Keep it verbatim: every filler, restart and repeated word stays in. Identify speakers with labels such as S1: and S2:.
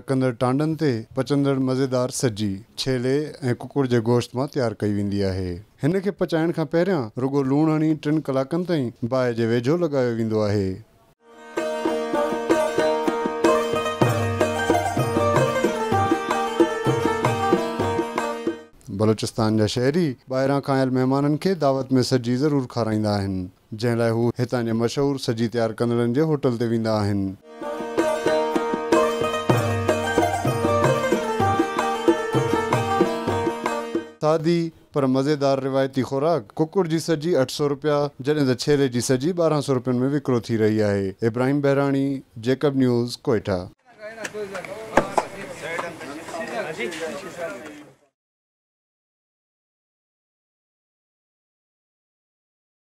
S1: कंदड़ टांडनि ते पचंदड़ मज़ेदार सजी छेले ऐं कुकुड़ जे गोश्त मां तयारु कई वेंदी आहे। हिन खे पचाइण खां पहिरियां रुगो लूणु हणी टिनि कलाकनि ताईं बाहि जे वेझो लॻायो वेंदो आहे। बलोचिस्तान जा शहरी ॿाहिरां खां आयल महिमाननि खे दावत में सजी ज़रूरु खाराईंदा आहिनि, जंहिं लाइ हू हितां जे मशहूरु सजी तयारु कंदड़नि जे होटल ते वेंदा आहिनि। सादी पर मज़ेदार रिवायती खुराक कुकुड़ जी सजी अठ सौ रुपया जॾहिं त छेले जी सजी ॿारहं सौ रुपयनि में विकिरो थी रही आहे। इब्राहिम बहराणी, जेकब न्यूज़, कोयटा।